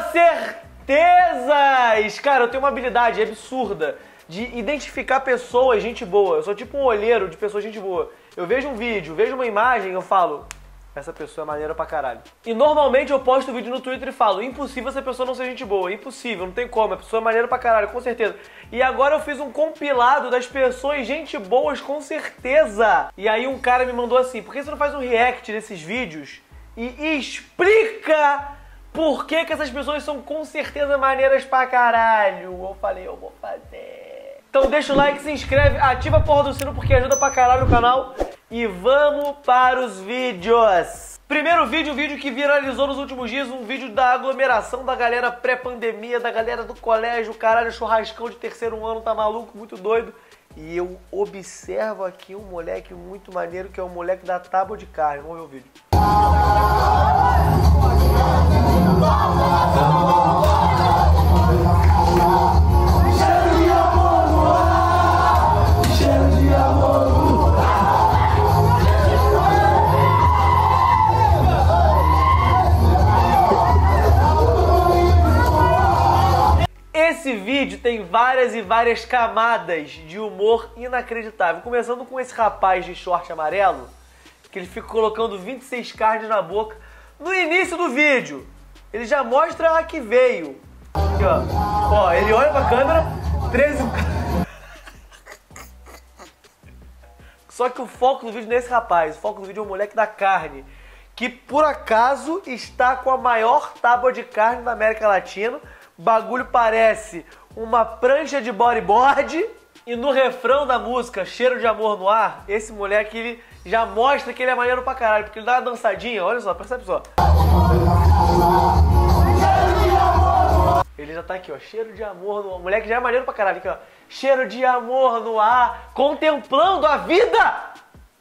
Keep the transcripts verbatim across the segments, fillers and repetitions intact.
certezas! Cara, eu tenho uma habilidade absurda de identificar pessoas, gente boa. Eu sou tipo um olheiro de pessoas, gente boa. Eu vejo um vídeo, vejo uma imagem, eu falo, essa pessoa é maneira pra caralho. E normalmente eu posto vídeo no Twitter e falo, impossível essa pessoa não ser gente boa, impossível, não tem como, a pessoa é maneira pra caralho, com certeza. E agora eu fiz um compilado das pessoas gente boas, com certeza. E aí um cara me mandou assim, por que você não faz um react desses vídeos e explica por que que essas pessoas são com certeza maneiras pra caralho? Eu falei, eu vou fazer. Então deixa o like, se inscreve, ativa a porra do sino porque ajuda pra caralho o canal. E vamos para os vídeos. Primeiro vídeo, um vídeo que viralizou nos últimos dias, um vídeo da aglomeração da galera pré-pandemia, da galera do colégio, caralho, churrascão de terceiro ano, tá maluco, muito doido. E eu observo aqui um moleque muito maneiro, que é o moleque da tábua de carne. Vamos ver o vídeo. Esse vídeo tem várias e várias camadas de humor inacreditável. Começando com esse rapaz de short amarelo, que ele fica colocando vinte e seis carnes na boca. No início do vídeo, ele já mostra a que veio. Aqui, ó. Ó, ele olha pra câmera, treze... Só que o foco do vídeo não é esse rapaz. O foco do vídeo é o moleque da carne, que por acaso está com a maior tábua de carne da América Latina. O bagulho parece uma prancha de bodyboard. E no refrão da música Cheiro de Amor no Ar, esse moleque ele já mostra que ele é maneiro pra caralho, porque ele dá uma dançadinha, olha só, percebe só. Ele já tá aqui, ó, cheiro de amor no ar. O moleque já é maneiro pra caralho, aqui, ó. Cheiro de amor no ar, contemplando a vida!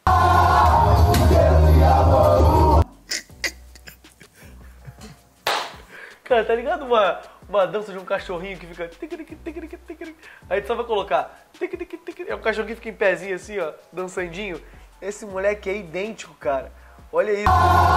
Cara, tá ligado uma, uma dança de um cachorrinho que fica... Aí tu só vai colocar... É um cachorrinho que fica em pezinho assim, ó, dançandinho. Esse moleque é idêntico, cara. Olha isso.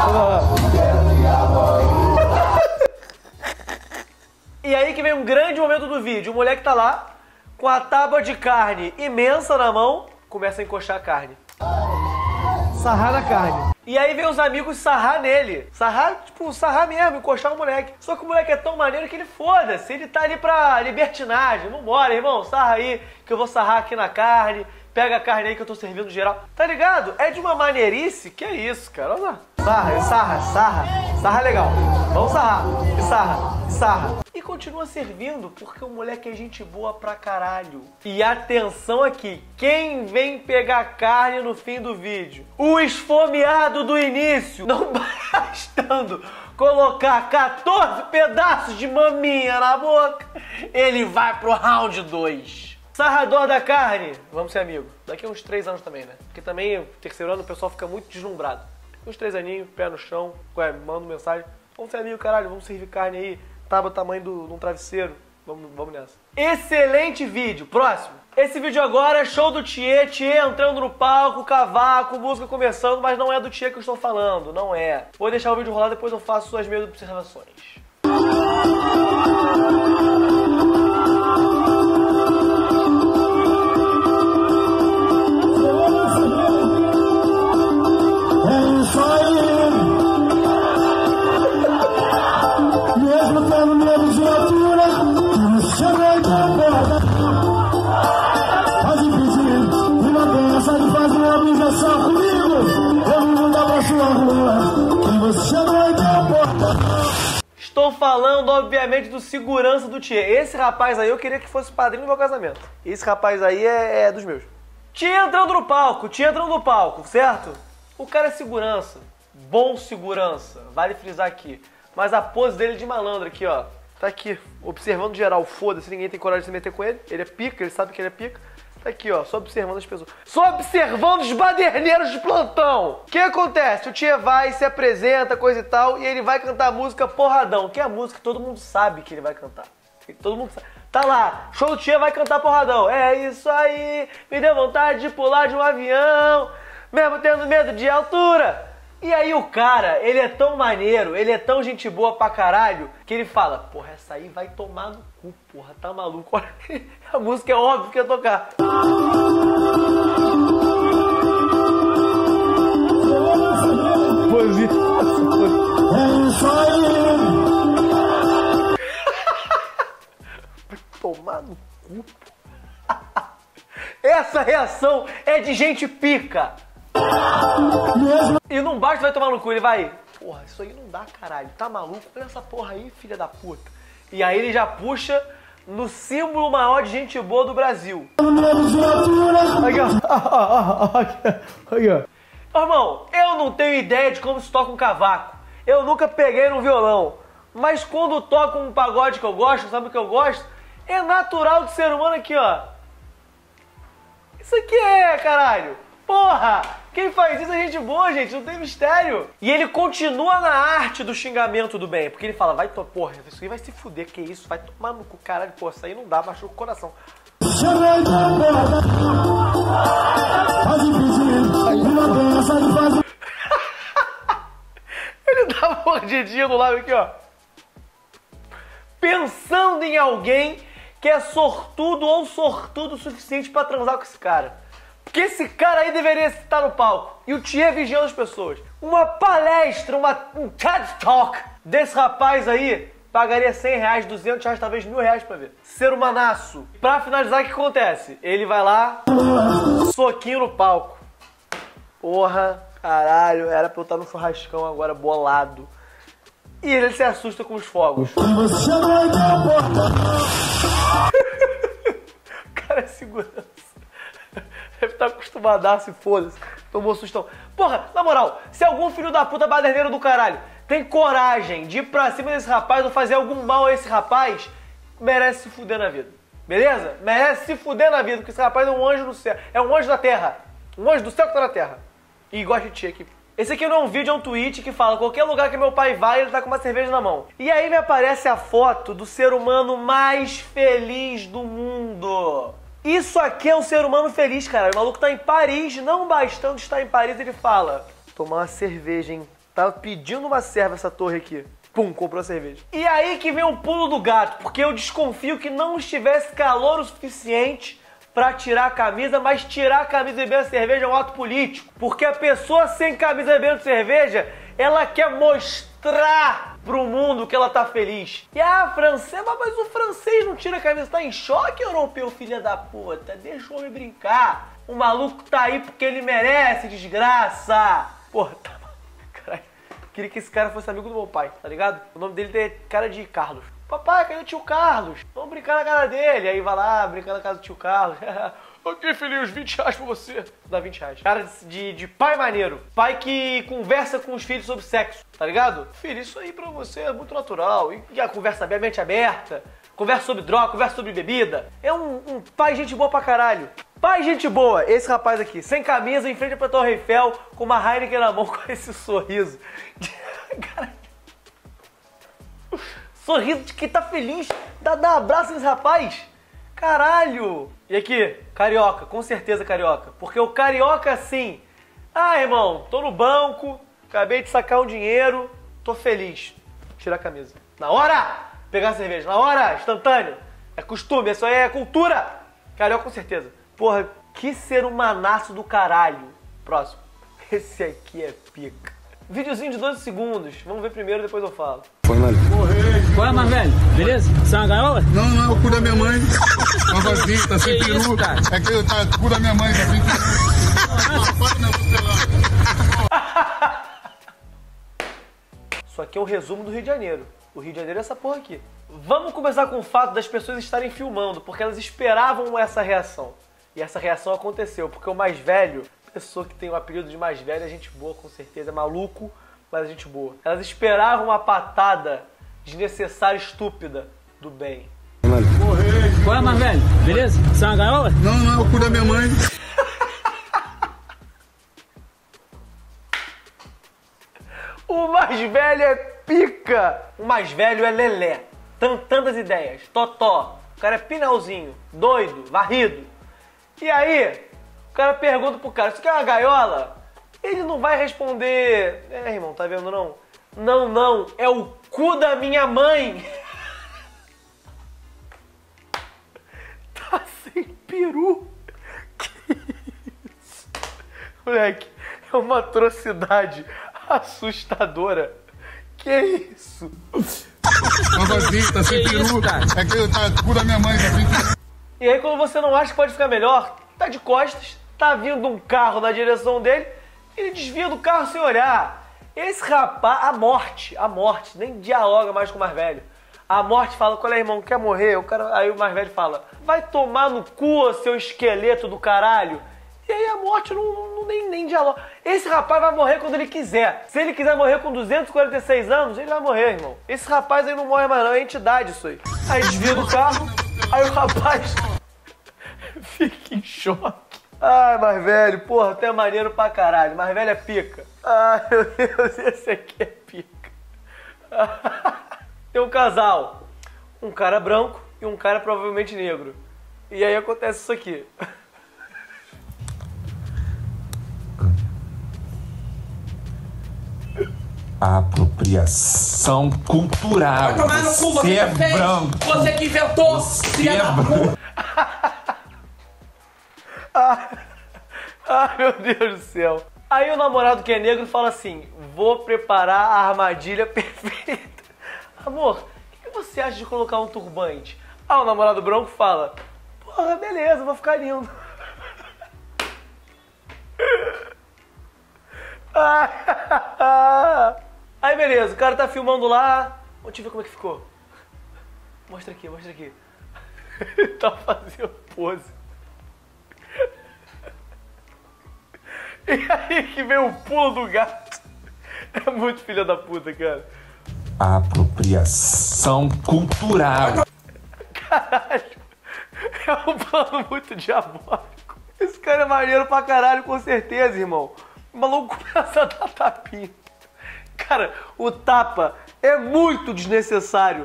E aí que vem um grande momento do vídeo. O moleque tá lá, com a tábua de carne imensa na mão, começa a encoxar a carne. Sarrar na carne. E aí vem os amigos sarrar nele. Sarrar, tipo, sarrar mesmo, encoxar o moleque. Só que o moleque é tão maneiro que ele foda-se. Ele tá ali pra libertinagem. Vambora, irmão, sarra aí, que eu vou sarrar aqui na carne. Pega a carne aí que eu tô servindo geral. Tá ligado? É de uma maneirice que é isso, cara. Olha lá. Sarra, sarra, sarra. Sarra legal. Vamos sarrar. E sarra, e sarra. E continua servindo, porque o moleque é gente boa pra caralho. E atenção aqui. Quem vem pegar carne no fim do vídeo? O esfomeado do início. Não bastando colocar quatorze pedaços de maminha na boca, ele vai pro round dois. Sarrador da carne, vamos ser amigos. Daqui a uns três anos também, né? Porque também, no terceiro ano, o pessoal fica muito deslumbrado. Uns três aninhos, pé no chão, ué, manda mensagem. Vamos ser amigos, caralho, vamos servir carne aí. Tábua tamanho de um travesseiro. Vamos, vamos nessa. Excelente vídeo. Próximo. Esse vídeo agora é show do Thier. Thier entrando no palco, cavaco, música começando, mas não é do Thier que eu estou falando, não é. Vou deixar o vídeo rolar, depois eu faço as minhas observações. Estou falando, obviamente, do segurança do Thier. Esse rapaz aí eu queria que fosse padrinho do meu casamento. Esse rapaz aí é, é dos meus. Thier entrando no palco, Thier entrando no palco, certo? O cara é segurança, bom segurança, vale frisar aqui. Mas a pose dele de malandro aqui, ó. Tá aqui, observando geral, foda-se, ninguém tem coragem de se meter com ele. Ele é pica, ele sabe que ele é pica. Tá aqui, ó, só observando as pessoas. Só observando os baderneiros de plantão. O que acontece? O Thier vai, se apresenta, coisa e tal, e ele vai cantar a música Porradão, que é a música que todo mundo sabe que ele vai cantar. Todo mundo sabe. Tá lá, show do Thier, vai cantar Porradão. É isso aí, me deu vontade de pular de um avião, mesmo tendo medo de altura. E aí o cara, ele é tão maneiro, ele é tão gente boa pra caralho, que ele fala, porra, essa aí vai tomar no cu, porra, tá maluco? A música é óbvio que ia tocar. Tomar no cu. Essa reação é de gente pica. E não basta vai tomar no cu, ele vai, porra, isso aí não dá, caralho, tá maluco? Olha essa porra aí, filha da puta. E aí ele já puxa no símbolo maior de gente boa do Brasil. Aqui, ó. Aqui, ó. Irmão, eu não tenho ideia de como se toca um cavaco. Eu nunca peguei no violão. Mas quando toco um pagode que eu gosto, sabe o que eu gosto? É natural do ser humano aqui, ó. Isso aqui é, caralho. Porra! Quem faz isso é gente boa, gente. Não tem mistério. E ele continua na arte do xingamento do bem. Porque ele fala, vai, to... porra, isso aí vai se fuder. Que isso? Vai tomar no cu, caralho. Porra, isso aí não dá, machuca o coração. Ele dá uma mordidinha no lábio aqui, ó. Pensando em alguém que é sortudo ou sortudo o suficiente pra transar com esse cara. Porque esse cara aí deveria estar no palco. E o Thier vigiando as pessoas. Uma palestra, uma, um TED Talk desse rapaz aí, pagaria cem reais, duzentos reais, talvez mil reais pra ver. Ser humanaço. Pra finalizar, o que acontece? Ele vai lá, soquinho no palco. Porra, caralho, era pra eu estar no churrascão agora, bolado. E ele se assusta com os fogos. O cara é segurança. Deve estar acostumadaço e foda-se. Tomou sustão. Porra, na moral, se algum filho da puta baderneiro do caralho tem coragem de ir pra cima desse rapaz ou fazer algum mal a esse rapaz, merece se fuder na vida. Beleza? Merece se fuder na vida, porque esse rapaz é um anjo do céu. É um anjo da terra. Um anjo do céu que tá na terra. E gosta de ti aqui. Esse aqui não é um vídeo, é um tweet que fala qualquer lugar que meu pai vai, ele tá com uma cerveja na mão. E aí me aparece a foto do ser humano mais feliz do mundo. Isso aqui é um ser humano feliz, cara. O maluco tá em Paris, não bastando estar em Paris, ele fala, tomar uma cerveja, hein? Tava pedindo uma serva essa torre aqui. Pum, comprou a cerveja. E aí que vem o pulo do gato, porque eu desconfio que não estivesse calor o suficiente pra tirar a camisa, mas tirar a camisa e beber a cerveja é um ato político. Porque a pessoa sem camisa bebendo cerveja, ela quer mostrar pro mundo que ela tá feliz. E ah, francês, mas o francês não tira a camisa, tá em choque, europeu, filha da puta? Deixa o homem brincar. O maluco tá aí porque ele merece, desgraça. Porra, tá maluco, caralho. Queria que esse cara fosse amigo do meu pai, tá ligado? O nome dele tem cara de Carlos. Papai, cadê o tio Carlos? Vamos brincar na cara dele. Aí vai lá, brincar na casa do tio Carlos. Aqui, filhinho, vinte reais pra você. Dá vinte reais. Cara de, de pai maneiro. Pai que conversa com os filhos sobre sexo, tá ligado? Filho, isso aí pra você é muito natural. E, e a conversa bem, mente aberta. Conversa sobre droga, conversa sobre bebida. É um, um pai gente boa pra caralho. Pai gente boa, esse rapaz aqui, sem camisa, em frente pra Torre Eiffel, com uma Heineken na mão, com esse sorriso. Caralho. Sorriso de quem tá feliz. Dá, dá um abraço nesse rapaz. Caralho. E aqui, carioca, com certeza carioca. Porque o carioca assim, ah, irmão, tô no banco, acabei de sacar um dinheiro, tô feliz. Tirar a camisa. Na hora, pegar a cerveja. Na hora, instantâneo. É costume, isso aí é cultura. Carioca com certeza. Porra, que ser humanaço do caralho. Próximo. Esse aqui é pica. Videozinho de doze segundos. Vamos ver primeiro, depois eu falo. Foi, mano. Morrei. Qual é, mais velho? Beleza? Você é uma gaiola? Não, não, é o cu da minha mãe. Uma vozinha, tá sem peru. Isso, cara? É que tá o cu da minha mãe, tá sem peru. Isso aqui é o resumo do Rio de Janeiro. O Rio de Janeiro é essa porra aqui. Vamos começar com o fato das pessoas estarem filmando, porque elas esperavam essa reação. E essa reação aconteceu, porque o mais velho, pessoa que tem o apelido de mais velho, é gente boa, com certeza, é maluco, mas é gente boa. Elas esperavam uma patada desnecessária, estúpida, do bem. Morrei. Qual é, mais velho? Beleza? Você é uma gaiola? Não, não, é o cu da minha mãe. O mais velho é pica. O mais velho é lelé. Tantas ideias. Totó. O cara é pinalzinho. Doido. Varrido. E aí, o cara pergunta pro cara, isso aqui é uma gaiola? Ele não vai responder... É, irmão, tá vendo não? Não, não, é o cu da minha mãe. Tá sem peru. Que isso? Moleque, é uma atrocidade assustadora. Que isso? Novazinho, tá sem peru. É que tá cu da minha mãe, tá sem peru. E aí quando você não acha que pode ficar melhor, tá de costas, tá vindo um carro na direção dele, ele desvia do carro sem olhar. Esse rapaz, a morte, a morte, nem dialoga mais com o mais velho. A morte fala, qual é, irmão, quer morrer? O cara, aí o mais velho fala, vai tomar no cu, seu esqueleto do caralho. E aí a morte não, não nem, nem dialoga. Esse rapaz vai morrer quando ele quiser. Se ele quiser morrer com duzentos e quarenta e seis anos, ele vai morrer, irmão. Esse rapaz aí não morre mais não, é entidade isso aí. Aí desvia do carro, aí o rapaz fica em choque. Ai, mais velho, porra, até é maneiro pra caralho. Mais velho é pica. Ai, meu Deus, esse aqui é pica. Tem um casal, um cara branco e um cara provavelmente negro. E aí acontece isso aqui. Apropriação cultural. Vai tomar no cu, você é que fez, branco. você que inventou, Você filha é da branco. puta. Ai, ai, meu Deus do céu. Aí o namorado que é negro fala assim, vou preparar a armadilha perfeita. Amor, o que você acha de colocar um turbante? Ah, o namorado branco fala, porra, beleza, vou ficar lindo. Aí beleza, o cara tá filmando lá. Deixa eu ver como é que ficou. Mostra aqui, mostra aqui. Tá fazendo pose. E aí que vem o pulo do gato. É muito filha da puta, cara. Apropriação cultural. Caralho. É um plano muito diabólico. Esse cara é maneiro pra caralho, com certeza, irmão. O maluco começa a dar tapinha. Cara, o tapa é muito desnecessário.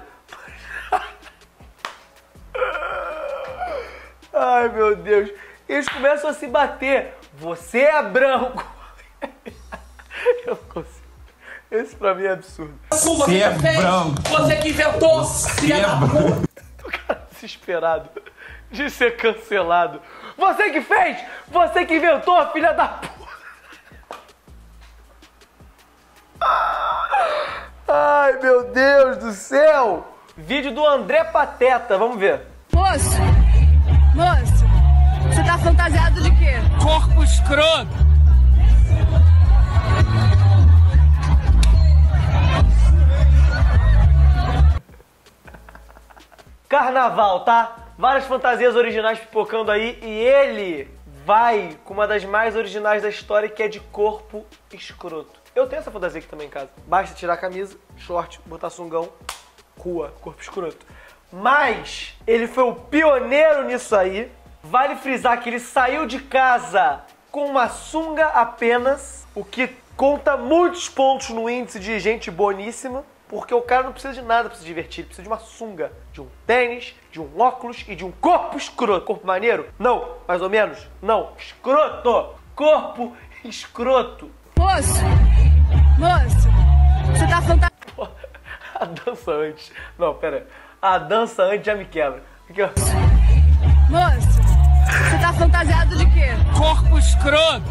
Ai, meu Deus. Eles começam a se bater. Você é branco. Eu não consigo. Esse pra mim é absurdo. Você é branco. Você que inventou, Você filha é da branco. O cara desesperado de ser cancelado. Você que fez! Você que inventou, filha da puta! Ai, meu Deus do céu! Vídeo do André Pateta, vamos ver. Moço, moço, você tá fantasiado de quê? Corpo escroto. Carnaval, tá? Várias fantasias originais pipocando aí e ele vai com uma das mais originais da história, que é de corpo escroto. Eu tenho essa fantasia aqui também em casa. Basta tirar a camisa, short, botar sungão, rua, corpo escroto. Mas ele foi o pioneiro nisso aí. Vale frisar que ele saiu de casa com uma sunga apenas, o que conta muitos pontos no índice de gente boníssima. Porque o cara não precisa de nada pra se divertir, ele precisa de uma sunga, de um tênis, de um óculos e de um corpo escroto. Corpo maneiro? Não. Mais ou menos? Não. Escroto. Corpo escroto. Moço, moço, você tá fantasiado. A dança antes. Não, pera. A dança antes já me quebra. Aqui, ó. Moço, você tá fantasiado de quê? Corpo escroto.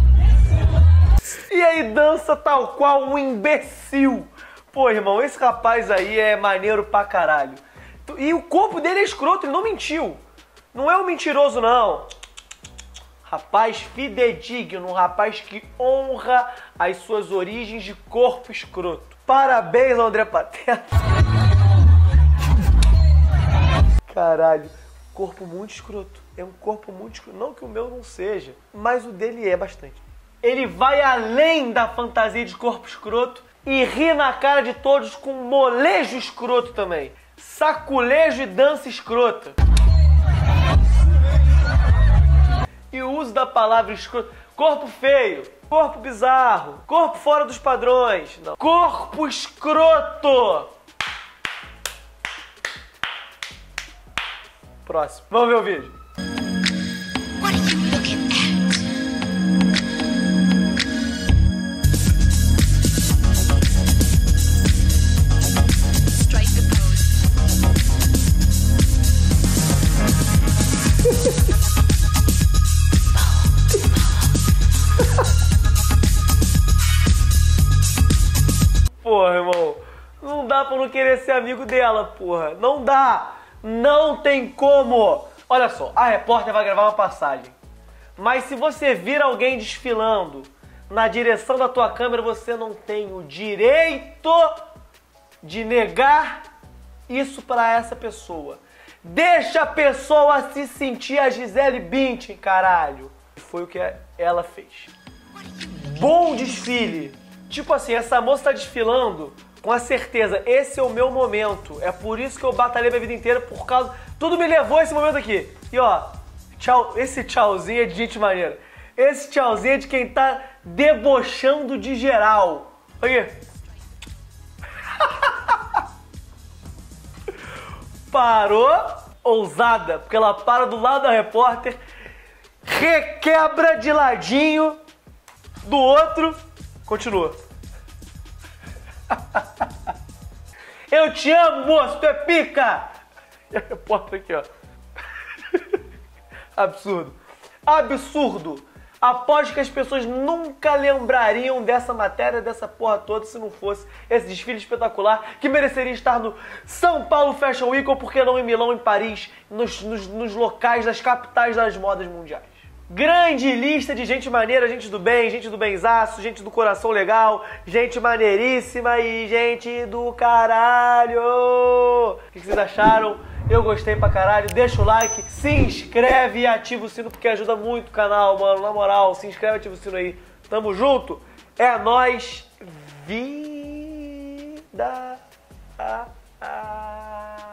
E aí dança tal qual um imbecil. Pô, irmão, esse rapaz aí é maneiro pra caralho. E o corpo dele é escroto, ele não mentiu. Não é um mentiroso, não. Rapaz fidedigno, um rapaz que honra as suas origens de corpo escroto. Parabéns, André Pateta. Caralho, corpo muito escroto. É um corpo muito escroto. Não que o meu não seja, mas o dele é bastante. Ele vai além da fantasia de corpo escroto e ri na cara de todos com molejo escroto também. Saculejo e dança escrota. E o uso da palavra escroto. Corpo feio, corpo bizarro, corpo fora dos padrões. Não. Corpo escroto. Próximo. Vamos ver o vídeo. What are you looking at? pra não querer ser amigo dela, porra. Não dá. Não tem como. Olha só, a repórter vai gravar uma passagem. Mas se você vir alguém desfilando na direção da tua câmera, você não tem o direito de negar isso pra essa pessoa. Deixa a pessoa se sentir a Gisele Bündchen, caralho. Foi o que ela fez. Bom desfile. Tipo assim, essa moça tá desfilando com a certeza, esse é o meu momento. É por isso que eu batalhei minha vida inteira, por causa... Tudo me levou a esse momento aqui. E ó, tchau, esse tchauzinho é de gente maneira. Esse tchauzinho é de quem tá debochando de geral. Olha aqui. Parou, ousada, porque ela para do lado da repórter, requebra de ladinho do outro, continua. Eu te amo, moço, tu é pica! E a repórter aqui, ó. Absurdo. Absurdo. Aposto que as pessoas nunca lembrariam dessa matéria, dessa porra toda, se não fosse esse desfile espetacular que mereceria estar no São Paulo Fashion Week, ou por que não em Milão, em Paris, nos, nos, nos locais das capitais das modas mundiais. Grande lista de gente maneira, gente do bem, gente do benzaço, gente do coração legal, gente maneiríssima e gente do caralho. O que vocês acharam? Eu gostei pra caralho. Deixa o like, se inscreve e ativa o sino porque ajuda muito o canal, mano. Na moral, se inscreve e ativa o sino aí. Tamo junto. É nóis. Vida. Ah, ah.